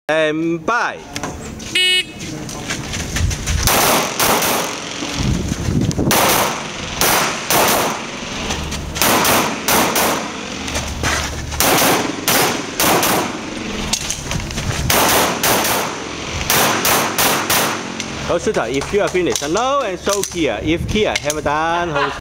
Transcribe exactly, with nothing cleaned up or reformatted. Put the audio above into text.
And bye. Hold shooter if you are finished. No, and show Kia if Kia haven't done. Hold